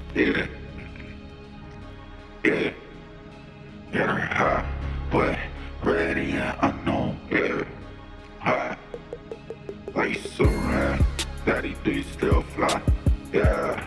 Yeah, yeah, yeah, high, but ready and unknown, yeah, high, like Superman, daddy, do you still fly? Yeah,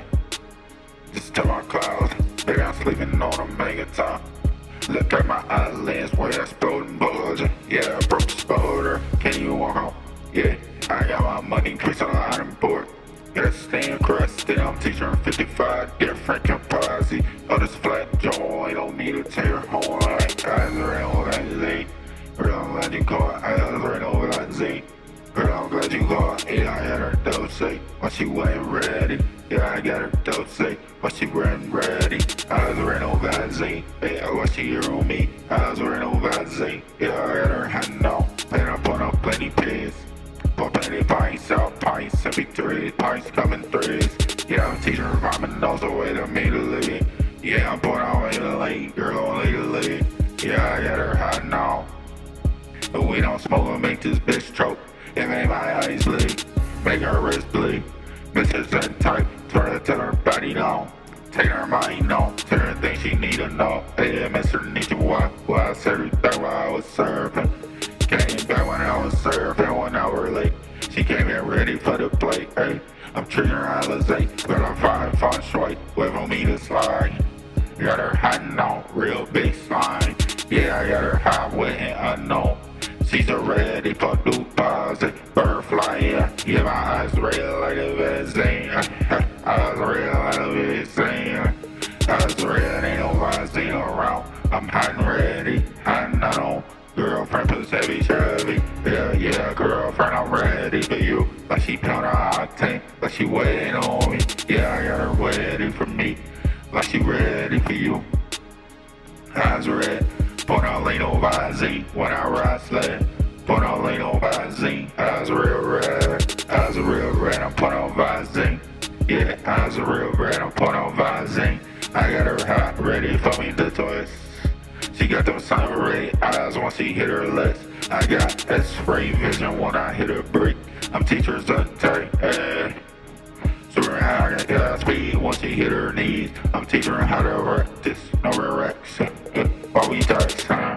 just tell my clouds, baby, I'm sleeping on a megaton. Look at my eyelids where it's exploding bullets. Yeah, I broke the spotter, can you walk out? Yeah, I got my money, place on the board. Gotta stay encrusted, I'm teaching 55 different capacity. Oh, this flat jaw, I don't need to tear home like Azrael Visen. Girl, I'm glad you call it Azrael Visen. Girl, I'm glad you call it. Yeah, I had her dose, but she wasn't ready. Yeah, I got her dose, but she wasn't ready. Azrael Visen, yeah, what she hear on me? Azrael Visen, yeah, I got her hand on. And I put up plenty pigs. Put plenty pints out, pints every 3 pints coming threes. Yeah, I'm teaching her ramen knows the way to me to live. Yeah, I'm putting on Italy, girl, Italy. Yeah, I got her hot now. But we don't smoke and make this bitch choke. It made my eyes bleed, make her wrist bleed. Bitches that type, turn her till her body down. Take her mind on, tell her things she need to know. Hey, Mr. Need you what? Well, I said her that while I was serving. Came back when I was serving 1 hour late. She came in ready for the plate. Hey, I'm treating her Alizé, but I'm fine straight. Wait for me to slide. Got her hiding on, real big slime. Yeah, I got her hot, wet, and unknown. She's ready for deposit. Bird fly, yeah, my eyes red like a Visen. Eyes red like a Visen. Eyes red, ain't no Visen around. I'm hot and ready, hot and on. Girlfriend, push heavy, Chevy. Yeah, girlfriend, I'm ready for you. Like she pound her octane, like she waiting on me. Yeah, I got her ready for me, like she ready for you. Eyes red, put on no Visen when I ride sled. Put on no Visen, eyes real red. Eyes real red, I'm put on Visen. Yeah, eyes real red, I'm put on Visen. I got her hot, ready for me to twist. She got them sun red eyes once she hit her legs. I got X-ray vision when I hit her brick. I'm teacher's attack, hey. Super high, I got speed once she hit her knees. I'm teaching her how to wreck this, no erection. While we touch time.